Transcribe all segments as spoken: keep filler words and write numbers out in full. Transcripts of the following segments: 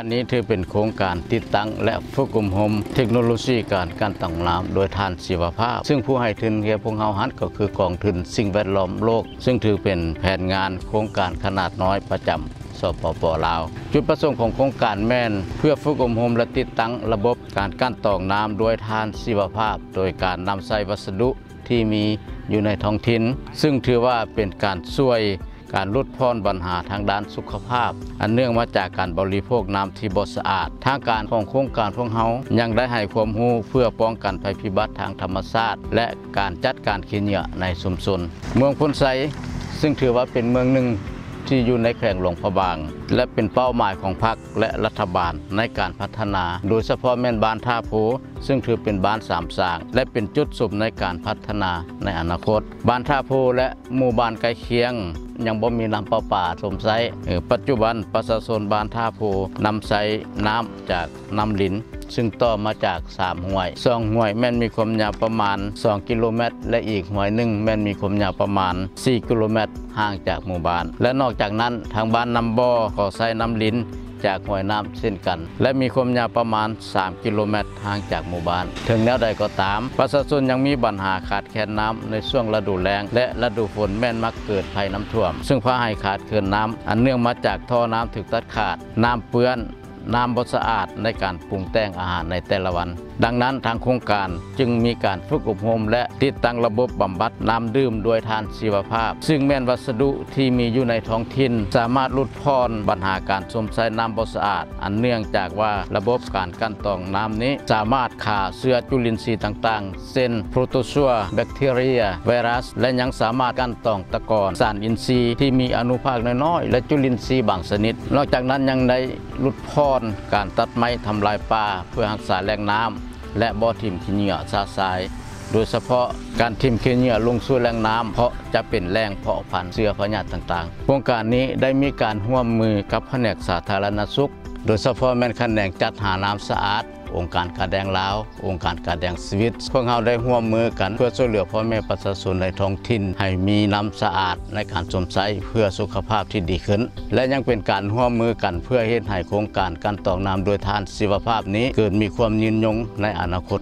นี้ถือเป็นโครงการติดตั้งและฝึกอบรมเทคโนโลยีการการตั้งน้ำโดยทานชีวภาพซึ่งผู้ให้ทุนแก่พวกเฮาฮัดก็คือกองทุนสิ่งแวดล้อมโลกซึ่งถือเป็นแผนงานโครงการขนาดน้อยประจำสปป.ลาวจุดประสงค์ของโครงการแม่นเพื่อฝึกอบรมและติดตั้งระบบการกั้นตองน้ำโดยทานชีวภาพโดยการนำใส่วัสดุที่มีอยู่ในท้องถิ่นซึ่งถือว่าเป็นการช่วยการลดพรปัญหาทางด้านสุขภาพอันเนื่องมาจากการบริโภคน้ำที่บ่สะอาดทางการของโครงการพวกเฮายังได้ให้ความรู้เพื่อป้องกันภัยพิบัติทางธรรมชาติและการจัดการขี้เหงื่อในชุมชนเมืองพ้นไซซึ่งถือว่าเป็นเมืองหนึ่งที่อยู่ในแขวงหลวงพระบางและเป็นเป้าหมายของพรรคและรัฐบาลในการพัฒนาโดยเฉพาะแม่นบ้านท่าโพซึ่งถือเป็นบ้านสามสร้างและเป็นจุดสุบในการพัฒนาในอนาคตบ้านท่าโพและหมู่บ้านใกล้เคียงยังบ่มีน้ำประปาสมไซปัจจุบันประชาชนบ้านท่าโพนำใช้น้ำจากน้ำลิ้นซึ่งต่อมาจากสามห้วยสองห้วยแม่นมีความยาวประมาณสองกิโลเมตรและอีกห้วยหนึ่งแม่นมีความยาวประมาณสี่กิโลเมตรห่างจากหมู่บ้านและนอกจากนั้นทางบ้านนำบ่อก็ใช้น้ำลิ้นจากห้วยน้ำเช่นกันและมีความยาวประมาณสามกิโลเมตรห่างจากหมู่บ้านถึงแนวใดก็ตามประชาชนยังมีปัญหาขาดแคลนน้ำในช่วงฤดูแล้งและฤดูฝนแม่นมักเกิดภัยน้ำท่วมซึ่งพาให้ขาดเกินน้ำอันเนื่องมาจากท่อน้ำถูกตัดขาดน้ำเปื้อนน้ำบ่สะอาดในการปรุงแต่งอาหารในแต่ละวันดังนั้นทางโครงการจึงมีการฝึกอบรมและติดตั้งระบบบำบัดน้ำดื่มโดยทานชีวภาพซึ่งแม่นวัสดุที่มีอยู่ในท้องถิ่นสามารถลดพรปัญหาการสมใช้น้ำบ่สะอาดอันเนื่องจากว่าระบบการกั้นตองน้ำนี้สามารถฆ่าเชื้อจุลินทรีย์ต่างๆเช่นโปรโตซัวแบคทีเรียไวรัสและยังสามารถกั้นตองตะกอนสารอินทรีย์ที่มีอนุภาคน้อยๆและจุลินทรีย์บางชนิดนอกจากนั้นยังได้ลดพรการตัดไม้ทำลายป่าเพื่อรักษาแหล่งน้ำและบ่อทิ่มขี้เหงื่อซาทรายโดยเฉพาะการทิ่มขี้เหงื่อลงสู่แหล่งน้ำเพราะจะเป็นแหล่งเพาะพันธุ์เชื้อพยาธิต่างๆโครงการนี้ได้มีการร่วมมือกับแผนกสาธารณสุขโดยเฉพาะแม่นแผนกจัดหาน้ำสะอาดองค์การกาแดงลาวองค์การกาแดงสวิตพวกเราได้ร่วมมือกันเพื่อช่วยเหลือพ่อแม่ประชาชนในท้องถิ่นให้มีน้ำสะอาดในการสมใช้เพื่อสุขภาพที่ดีขึ้นและยังเป็นการร่วมมือกันเพื่อเฮ็ดให้โครงการการตองน้ำโดยทานชีวภาพนี้เกิดมีความยืนยงในอนาคต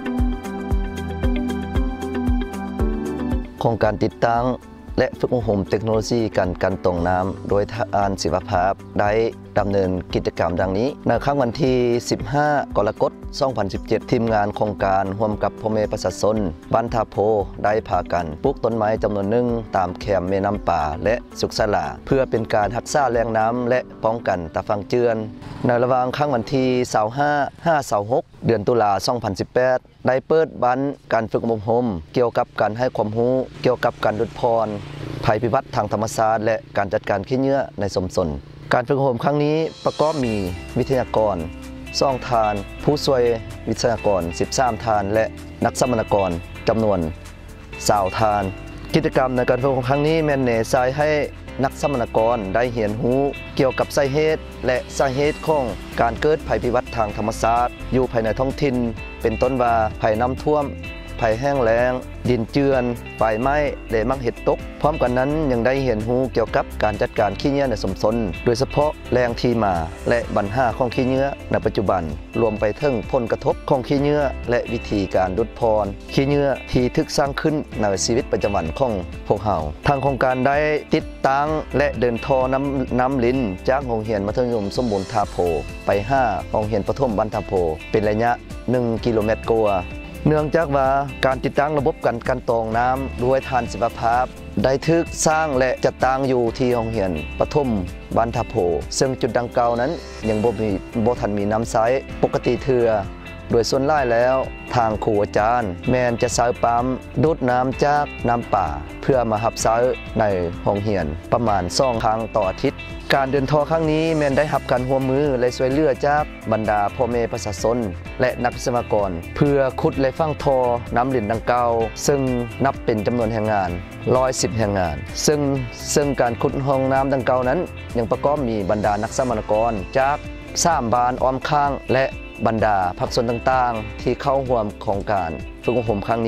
โครงการติดตั้งและฝึกอบรมเทคโนโลยีการกันตองน้ำโดยทานชีวภาพได้ดำเนินกิจกรรมดังนี้ในครั้งวันที่สิบห้ากรกฎาคมสองพันสิบเจ็ดทีมงานโครงการร่วมกับพ่อแม่ประชาชนบ้านท่าโพได้พากันปลูกต้นไม้จำนวนหนึ่งตามแคมแม่น้ำป่าและสุขศาลาเพื่อเป็นการรักษาแหล่งน้ำและป้องกันตะฟังเจือนในระหว่างครั้งวันที่ยี่สิบห้า ห้า ยี่สิบหกเดือนตุลาคมสองพันสิบแปดได้เปิดบันการฝึกอบรมเกี่ยวกับการให้ความรู้เกี่ยวกับการลดพรภัยพิบัติทางธรรมชาติและการจัดการขี้เหงื่อในชุมชนการฝึกอบรมครั้งนี้ประกอบมีวิทยากรสองทานผู้ช่วยวิทยากรสิบสามทานและนักสัมมนากรจำนวนสาวทานกิจกรรมในการฝึกอบรมครั้งนี้แม่นเน้นใช้ให้นักสัมมนากรได้เรียนรู้เกี่ยวกับสาเหตุและสาเหตุของการเกิดภัยพิบัติทางธรรมชาติอยู่ภายในท้องถิ่นเป็นต้นว่าภัยน้ำท่วมภัยแห้งแล้งดินเจือนไฟไหม้และมักเห็ดตกพร้อมกันนั้นยังได้เห็นรู้เกี่ยวกับการจัดการขี้เหงื่อในชุมชนโดยเฉพาะแรงที่มาและปัญหาของขี้เหงื่อในปัจจุบันรวมไปถึงผลกระทบของขี้เหงื่อและวิธีการลดพรขี้เหงื่อที่ทึกสร้างขึ้นในชีวิตประจำวันของพวกเราทางโครงการได้ติดตั้งและเดินท่อน้ำน้ำลิ้นจากโรงเรียนมัธยมสมบูรณ์ท่าโพไปห้าโรงเรียนประถมบ้านท่าโพเป็นระยะหนึ่งกิโลเมตรกว่าเนื่องจากว่าการติดตั้งระบบการกันตองน้ำด้วยทานชีวภาพได้ทึกสร้างและจัดตั้งอยู่ที่โรงเรียนประถมบ้านท่าโพซึ่งจุดดังกล่าวนั้นยังบ่มีบ่ทันมีน้ำใช้ปกติเถื่อโดยส่วนหลายแล้วทางครูอาจารย์แม่นจะใช้ปั๊มดูดน้ำจากน้ำป่าเพื่อมารับใช้ในโรงเรียนประมาณสองครั้งต่ออาทิตย์การเดินท่อครั้งนี้แม่นได้รับการร่วมมือและช่วยเหลือจากบรรดาพ่อแม่ประชาชนและนักวิศวกรเพื่อขุดและฝังท่อน้ำลิ้นดังกล่าวซึ่งนับเป็นจำนวนแรงงานหนึ่งร้อยสิบแรงงานซึ่งซึ่งการขุดห้องน้ำดังกล่าวนั้นยังประกอบมีบรรดานักสมรกรจากสามบ้านอ้อมข้างและบรรดาภาคส่วนต่างๆที่เข้าร่วมโครงการฝึกอบรมครั้งนี้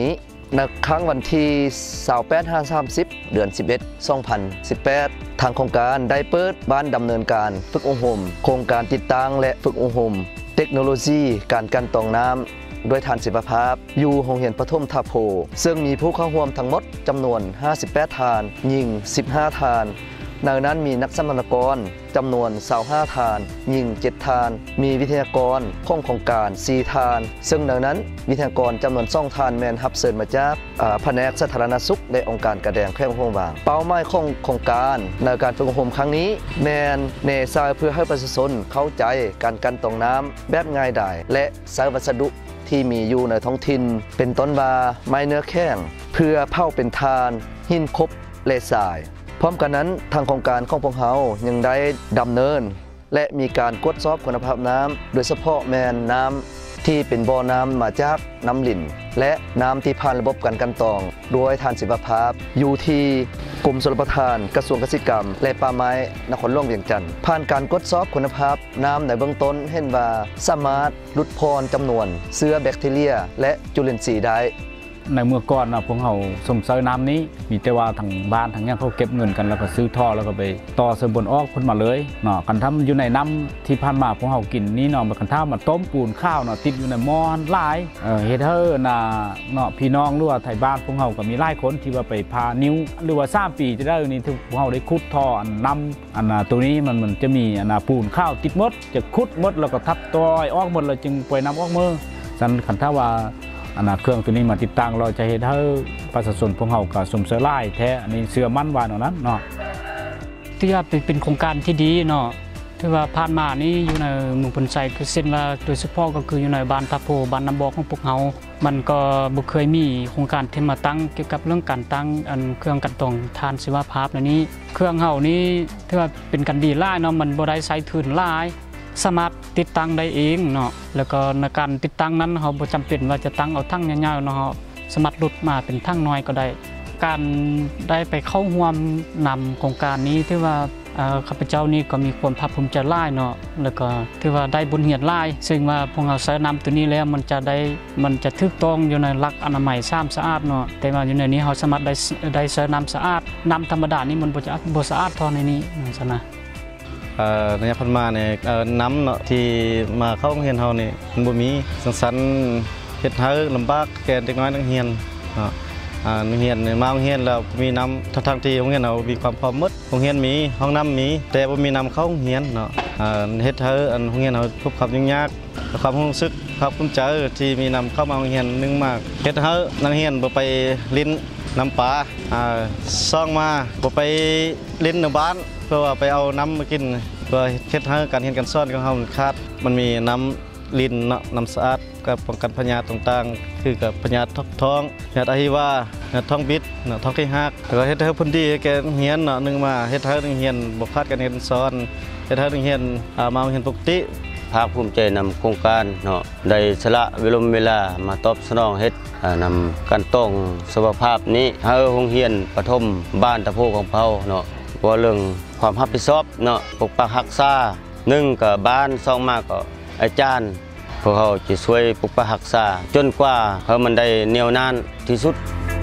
ในครั้งวันที่ยี่สิบแปด ห้า สามสิบเดือนสิบเอ็ด สองพันสิบแปดทางโครงการได้เปิดบ้านดำเนินการฝึกอบรมโครงการติดตั้งและฝึกอบรมเทคโนโลยีการกันตองน้ำด้วยฐานศิลปภาพอยู่โรงเรียนปฐมทาโพซึ่งมีผู้เข้าร่วมทั้งหมดจำนวนห้าสิบแปดฐานหญิงสิบห้าฐานในนั้นมีนักสัมมนากรจำนวนยี่สิบห้าฐานหญิงเจ็ดฐานมีวิทยากรของโครงการสี่ฐานซึ่งในนั้นวิทยากรจำนวนสองฐานแมนรับเชิญมาจากแผนกสาธารณสุขและองค์การกระแดงแขวงห้วยบางเป้าหมายของโครงการในการฝึกอบรมครั้งนี้แมนเนซายเพื่อให้ประชาชนเข้าใจการกันตองน้ำแบบง่ายดายและใช้วัสดุที่มีอยู่ในท้องถิ่นเป็นต้นบาไม้เนื้อแข้งเพื่อเผาเป็นทานหินคบและทรายพร้อมกันนั้นทางโครงการของพวกเรายังได้ดำเนินและมีการตรวจสอบคุณภาพน้ำโดยเฉพาะแมนน้ำที่เป็นบ่อน้ำมาจากน้ำหลิ่นและน้ำที่ผ่านระบบการกันตองโดยฐานศิลปภาพอยู่ที่กรมชลประทานกระทรวงเกษตรกรรมและป่าไม้นครหลวงเวียงจันทร์ผ่านการตรวจสอบคุณภาพน้ำในเบื้องต้นเห็นว่าสามารถลดพรจำนวนเชื้อแบคทีเรียและจุลินทรีย์ได้ในเมื่อก่อนนะพวกเขาสมเสยน้ำนี้มีแต่ว่าทางบ้านทางนี้เขาเก็บเงินกันแล้วก็ซื้อท่อแล้วก็ไปต่อเสริมบนออกพ้นมาเลยเนาะกันทำอยู่ในน้ำที่ผ่านมาพวกเขากินนี่เนาะมากันทำมาต้มปูนข้าวเนาะติดอยู่ในหม้อหลายเออเฮ็ดเฮ้อน่ะเนาะพี่น้องหรือว่าไทยบ้านพวกเขาก็มีหลายคนที่ว่าไปพานิ้วหรือว่าสามปีจะได้นี่ที่พวกเขาได้ขุดท่ออันน้ำอันน่ะตัวนี้มันมันจะมีอันน่ะปูนข้าวติดมดจะขุดมดแล้วก็ทับตัวออกหมดเลยจึงปล่อยน้ำออกมือสันขันท่าว่าอันนั้นเครื่องตัวนี้มาติดตั้งเราจะเห็นให้ประชาชนพวกเขากับสมเสล่แท้อันนี้เสื่อมั่นวานตรงนั้นเนาะที่ว่าเป็นโครงการที่ดีเนาะที่ว่าผ่านมานี่อยู่ในเมืองพนไซคือเส้นว่าโดยเฉพาะก็คืออยู่ในบ้านทาโพบ้านน้ำบอกของพวกเขามันก็บุเคยมีโครงการที่มาตั้งเกี่ยวกับเรื่องการตั้งอันเครื่องกันตองทานชีวภาพในนี้เครื่องเฮานี้ที่ว่าเป็นกันดีล่าเนาะมันบ่ได้ใช้ทุนล่าสามารถติดตั้งได้เองเนาะแล้วก็ในการติดตั้งนั้นเขาบ่จำเป็นว่าจะตั้งเอาทั้งยาวๆเนาะสามารถลดมาเป็นทั้งน้อยก็ได้การได้ไปเข้าร่วมนำโครงการนี้ที่ว่าข้าพเจ้านี่ก็มีความภาคภูมิใจหลายเนาะแล้วก็ที่ว่าได้บุญเหียรหลายซึ่งว่าพวกเราใช้น้ำตัวนี้แล้วมันจะได้มันจะถูกต้องอยู่ในหลักอนามัยสะอาดสะอาดเนาะแต่ว่าอยู่ในนี้เขาสามารถได้ได้ใช้น้ำสะอาดน้ำธรรมดานี่มันบ่จะบ่สะอาดเท่าในนี้นั่นนะในพันมาเนี่ยน้ำเนาะที่มาเข้าโรงเรียนเฮาเนี่ยมันบ่มีสังสรรค์เฮ็ดให้ลำบากแก่เด็กน้อยนักเรียนเนาะนักเรียนมาโรงเรียนแล้วมีน้ำทั้งที่โรงเรียนเรามีความพร้อมหมดโรงเรียนมีห้องน้ำมีแต่บ่มีน้ำเข้าโรงเรียนเนาะเฮ็ดให้โรงเรียนเราพบความยุ่งยากความรู้สึกความภูมิใจที่มีน้ำเข้ามาโรงเรียนนึงมากเฮ็ดให้นักเรียนบ่ไปลิ้นน้ำปลาซ่องมาบ่ไปลิ้นในบ้านเพื่อว่าไปเอาน้ำมากินเพื่อเฮ็ดให้การเรียนการสอนของเราขาดมันมีน้ำลิ้นเนาะน้ำสะอาดกับป้องกันพยาธิต่างๆคือกับพยาธิท้องพยาธิอะฮิวาพยาธิท้องบิดเนาะท้องที่หักแล้วก็เฮ็ดให้พื้นที่แกเรียนเนาะนึงมาเฮ็ดให้นักเรียนบ่พลาดการเรียนสอนเฮ็ดให้นักเรียนมาเรียนปกติภาคภูมิใจนำโครงการเนาะได้สละเวลาเวลามาตอบสนองเฮ็ดนำการต้องสุขภาพนี้ให้โรงเรียนปฐมบ้านตะโพของเฮาเนาะว่าเรื่องความรับผิดชอบเนาะปกปักรักษาหนึ่งก็บ้านสองมาก็อาจารย์พวกเขาจะช่วยปกปักรักษาจนกว่าเฮามันได้เหนียวนานที่สุด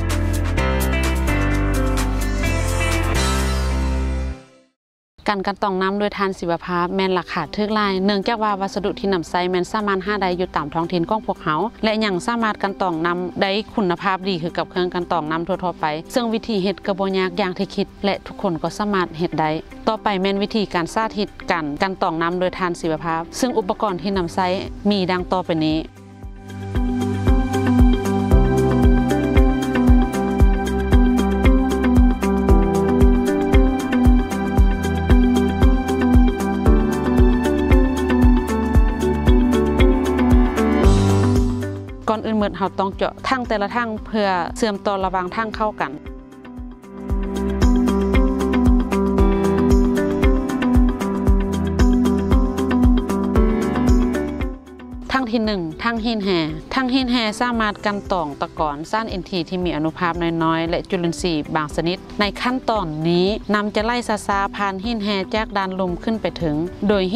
การกันตองน้ำโดยทานศิวภาพแมนราคาทึกลายเนื่องจากว่าวัสดุที่นำใช้แมนสามารถหาได้อยู่ตามท้องถิ่นของพวกเขาและยังสามารถกันตองน้ำได้คุณภาพดีคือกับเครื่องกันตองน้ำทั่วๆไปซึ่งวิธีเฮ็ดกระบวนยากอย่างที่คิดและทุกคนก็สามารถเฮ็ดได้ต่อไปแมนวิธีการสาธิตกันกันตองน้ำโดยทานศิวภาพซึ่งอุปกรณ์ที่นำใช้มีดังต่อไปนี้ก่อนอื่นเหมือนเราต้องเจาะทั้งแต่ละทั้งเพื่อเชื่อมต่อระหว่างทั้งเข้ากันทั้งที่หนึ่งทั้งหินแห่ทั้งหินแห่สามารถกันตองตะกอนซ่านเอ็นทีที่มีอนุภาคน้อยๆและจุลินทรีย์บางชนิดในขั้นตอนนี้นำจะไล่ซาซาผ่านหินแห่จากด้านลมขึ้นไปถึงโดยหิน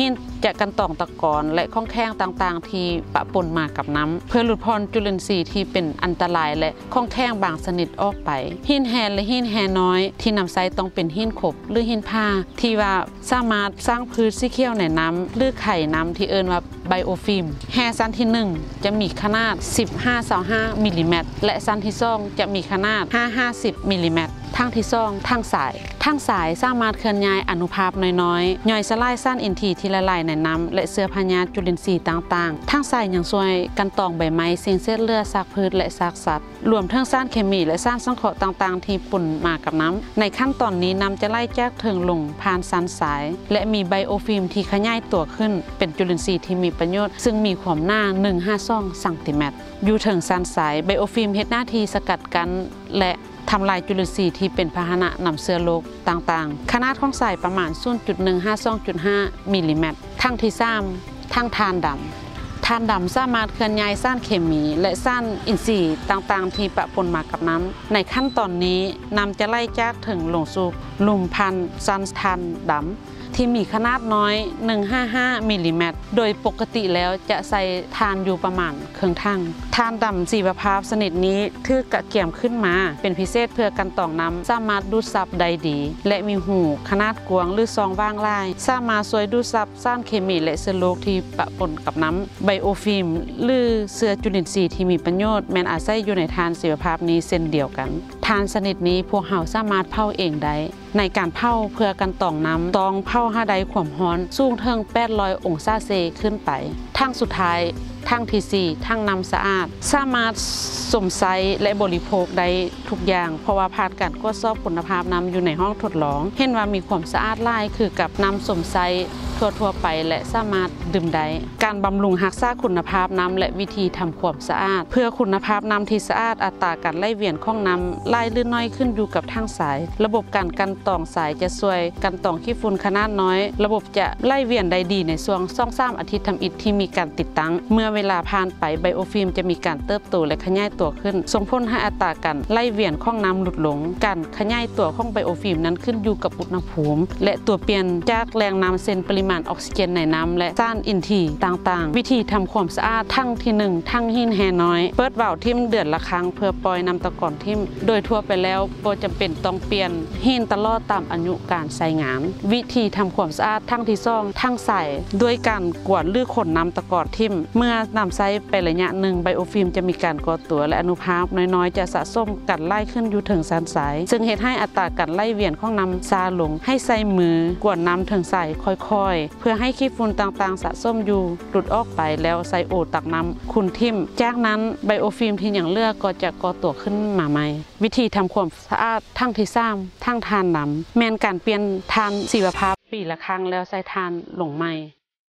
จะกันต่องตะกอนและข้องแข้งต่างๆที่ปะปนมากับน้ำเพื่อหลุดพ้นจุลินทรีย์ที่เป็นอันตรายและข้องแข้งบางชนิดออกไปหินแฮนและหินแฮน้อยที่นำไซต้องเป็นหินขบหรือหินผ้าที่ว่าสามารถสร้างพื้นสีเขียวในน้ำหรือไข่น้ำที่เอิ้นว่าไบโอฟิล์มแฮซันที่หนึ่งจะมีขนาด สิบห้าต่อห้า มิลลิเมตรและซันที่สองจะมีขนาด ห้าร้อยห้าสิบ มิลลิเมตรทางที่สองทางสายทางสายสามารถเคลื่อนย้ายอนุภาคน้อยๆย่อยสลายสารอินทรีย์ที่ละลายในน้ำและเสื้อพญาจุลินทรีย์ต่างๆทางสายยังช่วยกันตองใบไม้สิ่งเศษเลือดซากพืชและซากสัตว์รวมทั้งสารเคมีและสารสังเคราะห์ต่างๆที่ปนมากับน้ำในขั้นตอนนี้น้ำจะไล่จากเทิงลงผ่านสันสายและมีไบโอฟิล์มที่ขยายตัวขึ้นเป็นจุลินทรีย์ที่มีประโยชน์ซึ่งมีความหน้าหนึ่งร้อยห้าสิบสองเซนติเมตรอยู่เทิงสันสายไบโอฟิล์มเฮ็ดหน้าที่สกัดกั้นและทำลายจุลินทรีย์ที่เป็นพาหนะนำเชื้อโรคต่างๆขนาดของสายประมาณ ศูนย์จุดหนึ่งห้าสองจุดห้า มิลลิเมตรทางที่สามทางทานดำทานดำสามารถเคลื่อนย้ายสารเคมีและสารอินทรีย์ต่างๆที่ปะปนมากับน้ำในขั้นตอนนี้น้ำจะไล่จากถึงลงสู่หลุมพันซันทานดำที่มีขนาดน้อยหนึ่งร้อยห้าสิบห้ามิลลิเมตรโดยปกติแล้วจะใส่ทานอยู่ประมาณครึ่งถังทานดำสีประภาพชนิดนี้ถือกระเกี่ยมขึ้นมาเป็นพิเศษเพื่อกันต่องน้ำสามารถดูดซับได้ดีและมีหูขนาดกว้างหรือซองว่างลายสามารถช่วยดูดซับสารเคมีและเชื้อโรคที่ปะปนกับน้ำไบโอฟิล์มหรือเชื้อจุลินทรีย์ที่มีประโยชน์แม้นอาศัยอยู่ในทานสีประภาพนี้เช่นเดียวกันทานชนิดนี้พวกเราสามารถเผาเองได้ในการเผาเพื่อกันต่องน้ำต้องเผาให้ได้ความร้อนสูงถึงแปดร้อยองศาเซลเซียสขึ้นไปทางสุดท้ายทางที่สี่ทางน้ำสะอาดสามารถสมไซและบริโภคได้ทุกอย่างเพราะว่าผ่านการตรวจสอบคุณภาพน้ำอยู่ในห้องทดลองเห็นว่ามีความสะอาดหลายคือกับน้ำสมไซทั่วๆไปและสามารถดื่มได้การบำรุงรักษาคุณภาพน้ำและวิธีทำความสะอาดเพื่อคุณภาพน้ำที่สะอาดอัตราการไหลเวียนของน้ำไหลหรือน้อยขึ้นอยู่กับทางสายระบบการกันตองสายจะช่วยกันตองขี้ฝุ่นขนาดน้อยระบบจะไหลเวียนได้ดีในช่วง สองถึงสาม อาทิตย์ทำอิฐที่มีการติดตั้งเมื่อเวลาผ่านไปไบโอฟิล์มจะมีการเติบโตและขยายตัวขึ้นส่งผลให้อัตราการไหลเวียนของน้ำลดลงการขยายตัวของไบโอฟิล์มนั้นขึ้นอยู่กับอุณหภูมิและตัวเปลี่ยนจากแรงน้ำเส้นปริมาณออกซิเจนในน้ำและสารอินทรีย์ต่างๆวิธีทำความสะอาดทั้งที่หนึ่งทั้งหินแฮน้อยเปิดว่าวทิ่มเดือนละครั้งเพื่อปล่อยน้ำตะกอนทิ่มโดยทั่วไปแล้วบ่จำเป็นต้องเปลี่ยนหินตลอดตามอายุการใช้งานวิธีทำความสะอาดทั้งที่สองทั้งใส่ด้วยการกวาดหรือขนน้ำตะกอนทิ่มเมื่อนำใช้ไประยะหนึ่งไบโอฟิล์มจะมีการก่อตัวและอนุภาคน้อยๆจะสะสมกันไล่ขึ้นอยู่ถึงสันสายซึ่งเหตุให้อัตราการไหลเวียนของน้ำซาลงให้ใส่มือกวาดน้ำถึงใส่ค่อยๆเพื่อให้ขี้ฝุ่นต่างๆสะสมอยู่หลุดออกไปแล้วใส่โอตักน้ำคุณทิ่มจากนั้นไบโอฟิล์มที่ยังเลือกก็จะก่อตัวขึ้นมาใหม่วิธีทำความสะอาดทั้งที่สามทั้งทานน้ำแม้นการเปลี่ยนทานชีวภาพปีละครั้งแล้วใส่ทานลงใหม่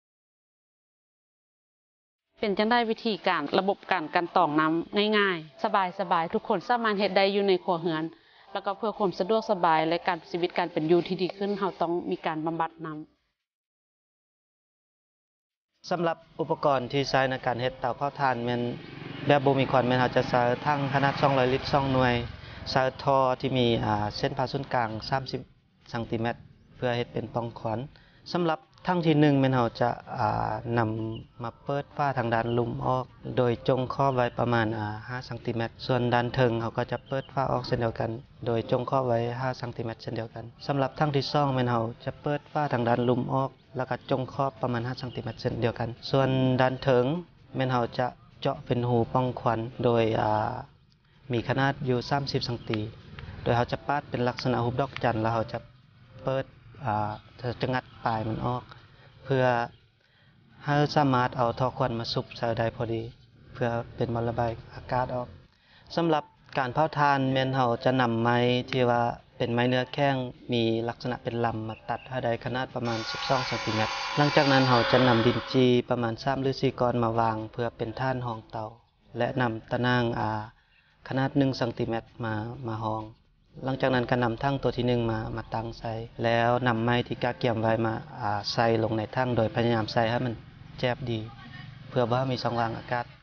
เป็นจังได้วิธีการระบบการกันตองน้ำง่ายๆสบายๆทุกคนสามารถเฮ็ดได้อยู่ในครัวเรือนแล้วก็เพื่อความสะดวกสบายและการชีวิตการเป็นอยู่ที่ดีขึ้นเราต้องมีการบำบัดน้ำสำหรับอุปกรณ์ที่ใช้ในการเฮ็ดเตาเผาถ่านแม่นแบบบ่มีควันแม่นเราจะใช้ทั้งขนาดสองร้อยลิตรสองหน่วยใช้ท่อที่มีอ่าเส้นผ่าศูนย์กลางสามสิบเซนติเมตรเพื่อเฮ็ดเป็นปล่องควันสำหรับทั้งที่หนึ่งแม่นเราจะอ่านำมาเปิดฝ้าทางด้านลุ่มออกโดยจงขอบไว้ประมาณอ่าห้าเซนติเมตรส่วนด้านเทิงเราก็จะเปิดฝ้าออกเช่นเดียวกันโดยจงขอบไว้ห้าเซนติเมตรเช่นเดียวกันสำหรับทั้งที่สองแม่นเราจะเปิดฝ้าทางด้านลุ่มออกแล้วก็จงขอบประมาณห้าเซนติเมตรเช่นเดียวกันส่วนด้านเทิงแม่นเราจะเจาะเป็นหูป้องควันโดยอ่ามีขนาดอยู่สามสิบเซนติโดยเราจะปาดเป็นลักษณะรูปดอกจันทร์แล้วเราจะเปิดอ่าจะงัดปลายมันออกเพื่อให้สามารถเอาท่อควันมาสูบใส่ได้พอดีเพื่อเป็นบรรระบายอากาศออกสำหรับการเผาถ่านแม่นเราจะนำไม้ที่ว่าเป็นไม้เนื้อแข็งมีลักษณะเป็นลำมาตัดให้ได้ขนาดประมาณสิบสองเซนติเมตรหลังจากนั้นเราจะนำดินจีประมาณสามหรือสี่ก้อนมาวางเพื่อเป็นท่านห้องเตาและนำตะนางอาขนาดหนึ่งเซนติเมตรมามาห้องหลังจากนั้นก็นำทั้งตัวที่หนึ่งมามาตั้งใส่แล้วนำไม้ที่กะเกี่ยมไว้มาอ่าใส่ลงในทั้งโดยพยายามใส่ให้มันแจบดีเพื่อว่ามีช่องว่างอากาศ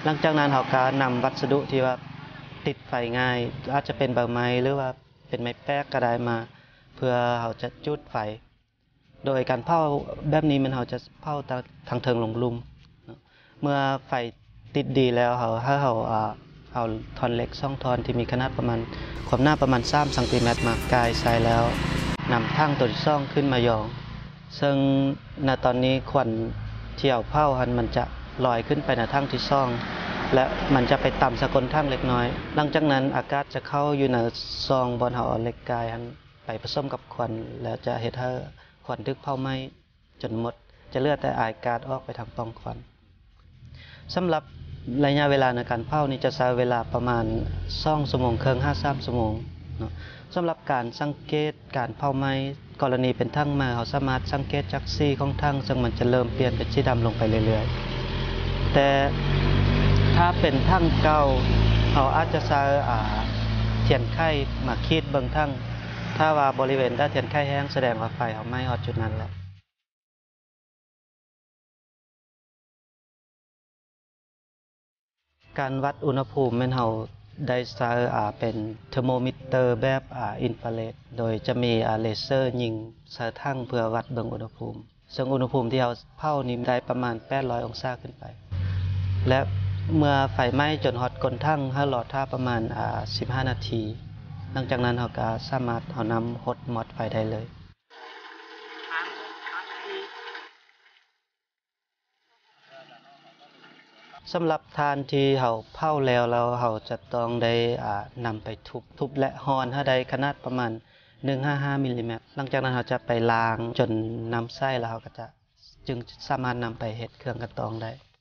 หลังจากนั้นเราก็นำวัสดุที่ว่าติดไฟง่ายอาจจะเป็นใบไม้หรือว่าเป็นไม้แป๊กก็ได้มาเพื่อเราจะจุดไฟโดยการเผาแบบนี้มันเราจะเผาทางเทิงลงลุมเมื่อไฟติดดีแล้วเราถ้าเราเอาท่อนเหล็กสองท่อนที่มีขนาดประมาณความหน้าประมาณสามเซนติเมตรมากายใส่แล้วนำทั้งตัวที่ซ่องขึ้นมายองซึ่งณตอนนี้ควันเที่ยวเผาหันมันจะลอยขึ้นไปในทั้งที่ซ่องและมันจะไปต่ำสกลทั้งเล็กน้อยหลังจากนั้นอากาศจะเข้าอยู่ในซองบนเฮาเอาเหล็กกายหันไปผสมกับควันแล้วจะเฮ็ดให้ควันทึกเผาไหม้จนหมดจะเหลือแต่อากาศออกไปทางปล่องควันสำหรับระยะเวลาในการเผานี่จะใช้เวลาประมาณสองชั่วโมงครึ่ง ห้าสิบสามชั่วโมงเนาะสำหรับการสังเกตการเผาไหม้กรณีเป็นทั้งมาเราสามารถสังเกตจากสีของทั้งซึ่งมันจะเริ่มเปลี่ยนเป็นสีดำลงไปเรื่อยๆแต่ถ้าเป็นทั้งเก่าเราอาจจะใช้เทียนไข่มาขีดเบิ่งทั้งถ้าว่าบริเวณด้านเทียนไข่แห้งแสดงว่าไฟเขาไหม้ฮอดจุดนั้นแล้วการวัดอุณหภูมิมันเราได้ใช้เป็นเทอร์โมมิเตอร์แบบอินฟราเรดโดยจะมีเลเซอร์ยิงใส่ทั้งเพื่อวัดเบิ่งอุณหภูมิซึ่งอุณหภูมิที่เราเผานี้ได้ประมาณแปดร้อยองศาขึ้นไปและเมื่อไฟไหม้จนฮอตก้นทั้งให้รอท่าประมาณสิบห้านาทีหลังจากนั้นเราก็สามารถเอาน้ำหดหมดไฟได้เลยสำหรับทานที่เราเผาแล้วเราเราจะต้องได้นำไปทุบทุบและฮอนให้ได้ขนาดประมาณหนึ่งร้อยห้าสิบห้ามิลลิเมตรหลังจากนั้นเราจะไปล้างจนน้ำใสแล้วเราก็จะจึงสามารถนำไปเฮ็ดเครื่องกระตองได้